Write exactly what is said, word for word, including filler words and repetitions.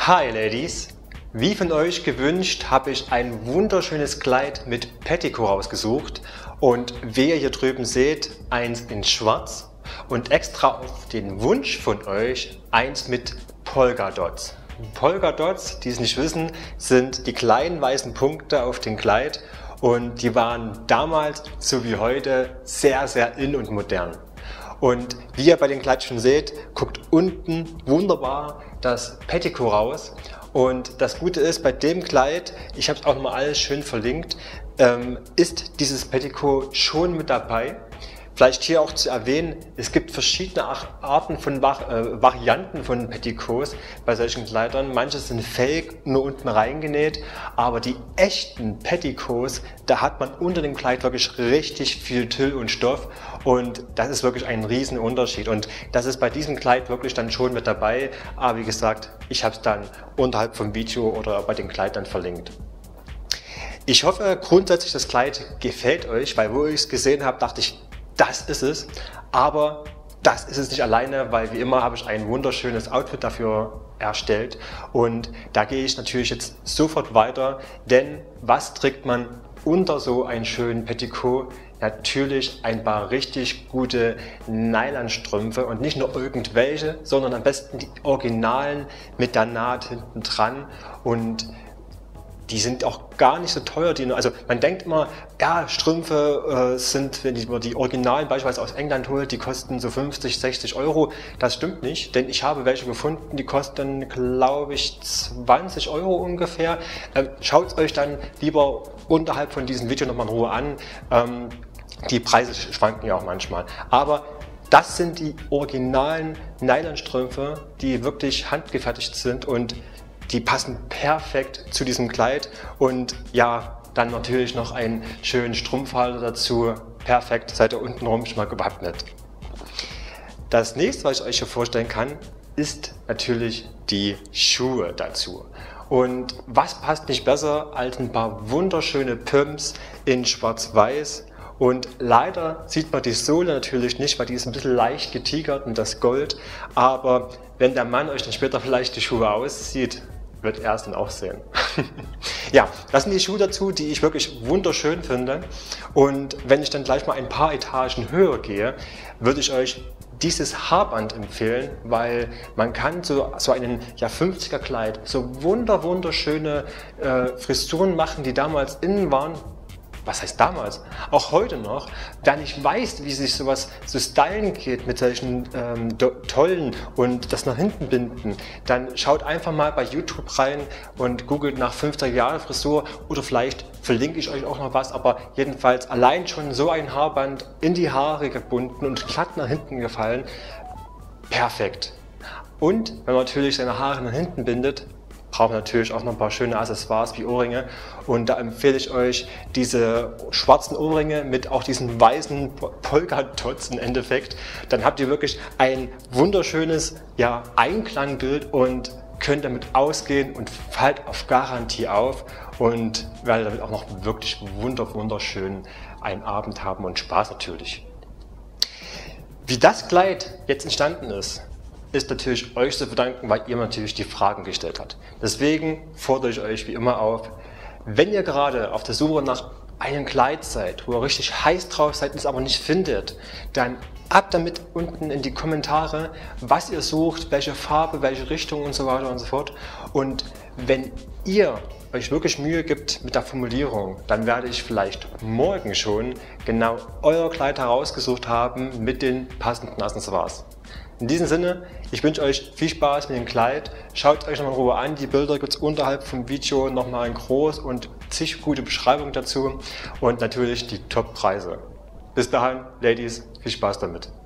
Hi Ladies! Wie von euch gewünscht, habe ich ein wunderschönes Kleid mit Petticoat rausgesucht und wie ihr hier drüben seht, eins in schwarz und extra auf den Wunsch von euch eins mit Polka Dots. Polka Dots, die es nicht wissen, sind die kleinen weißen Punkte auf dem Kleid und die waren damals so wie heute sehr sehr in und modern. Und wie ihr bei dem Kleid schon seht, guckt unten wunderbar das Petticoat raus. Und das Gute ist, bei dem Kleid, ich habe es auch nochmal alles schön verlinkt, ähm, ist dieses Petticoat schon mit dabei. Vielleicht hier auch zu erwähnen, es gibt verschiedene Arten von Vari äh, Varianten von Petticoats bei solchen Kleidern. Manche sind fake, nur unten reingenäht, aber die echten Petticoats, da hat man unter dem Kleid wirklich richtig viel Tüll und Stoff und das ist wirklich ein riesen Unterschied und das ist bei diesem Kleid wirklich dann schon mit dabei, aber wie gesagt, ich habe es dann unterhalb vom Video oder bei dem Kleid dann verlinkt. Ich hoffe grundsätzlich, das Kleid gefällt euch, weil wo ich es gesehen habe, dachte ich, das ist es, aber das ist es nicht alleine, weil wie immer habe ich ein wunderschönes Outfit dafür erstellt und da gehe ich natürlich jetzt sofort weiter, denn was trägt man unter so einen schönen Petticoat? Natürlich ein paar richtig gute Nylonstrümpfe und nicht nur irgendwelche, sondern am besten die Originalen mit der Naht hinten dran und die sind auch gar nicht so teuer. Die, also man denkt immer, ja, Strümpfe äh, sind, wenn man die Originalen beispielsweise aus England holt, die kosten so fünfzig, sechzig Euro. Das stimmt nicht, denn ich habe welche gefunden, die kosten, glaube ich, zwanzig Euro ungefähr. Ähm, Schaut es euch dann lieber unterhalb von diesem Video nochmal in Ruhe an. Ähm, die Preise schwanken ja auch manchmal. Aber das sind die originalen Nylonstrümpfe, die wirklich handgefertigt sind und die passen perfekt zu diesem Kleid und ja, dann natürlich noch einen schönen Strumpfhalter dazu. Perfekt, seid ihr untenrum schon mal gewappnet. Das nächste, was ich euch hier vorstellen kann, ist natürlich die Schuhe dazu. Und was passt nicht besser als ein paar wunderschöne Pumps in schwarz-weiß. Und leider sieht man die Sohle natürlich nicht, weil die ist ein bisschen leicht getigert und das Gold. Aber wenn der Mann euch dann später vielleicht die Schuhe auszieht, wird er es dann auch sehen. Ja, das sind die Schuhe dazu, die ich wirklich wunderschön finde. Und wenn ich dann gleich mal ein paar Etagen höher gehe, würde ich euch dieses Haarband empfehlen, weil man kann so, so einen ja, fünfziger Kleid so wunder wunderschöne äh, Frisuren machen, die damals innen waren. Was heißt damals? Auch heute noch, wer nicht weiß, wie sich sowas so stylen geht mit solchen ähm, tollen und das nach hinten binden, dann schaut einfach mal bei YouTube rein und googelt nach fünfziger Jahre Frisur oder vielleicht verlinke ich euch auch noch was, aber jedenfalls allein schon so ein Haarband in die Haare gebunden und glatt nach hinten gefallen, perfekt. Und wenn man natürlich seine Haare nach hinten bindet, braucht natürlich auch noch ein paar schöne Accessoires wie Ohrringe und da empfehle ich euch diese schwarzen Ohrringe mit auch diesen weißen Polka-Dots im Endeffekt. Dann habt ihr wirklich ein wunderschönes ja, Einklangbild und könnt damit ausgehen und fallt auf Garantie auf und werdet damit auch noch wirklich wunder wunderschön einen Abend haben und Spaß natürlich. Wie das Kleid jetzt entstanden ist, ist natürlich euch zu verdanken, weil ihr natürlich die Fragen gestellt habt. Deswegen fordere ich euch wie immer auf, wenn ihr gerade auf der Suche nach einem Kleid seid, wo ihr richtig heiß drauf seid und es aber nicht findet, dann ab damit unten in die Kommentare, was ihr sucht, welche Farbe, welche Richtung und so weiter und so fort. Und wenn ihr euch wirklich Mühe gibt mit der Formulierung, dann werde ich vielleicht morgen schon genau euer Kleid herausgesucht haben mit den passenden Accessoires. In diesem Sinne, ich wünsche euch viel Spaß mit dem Kleid. Schaut euch nochmal in Ruhe an. Die Bilder gibt es unterhalb vom Video nochmal in groß und zig gute Beschreibungen dazu und natürlich die Top-Preise. Bis dahin, Ladies, viel Spaß damit.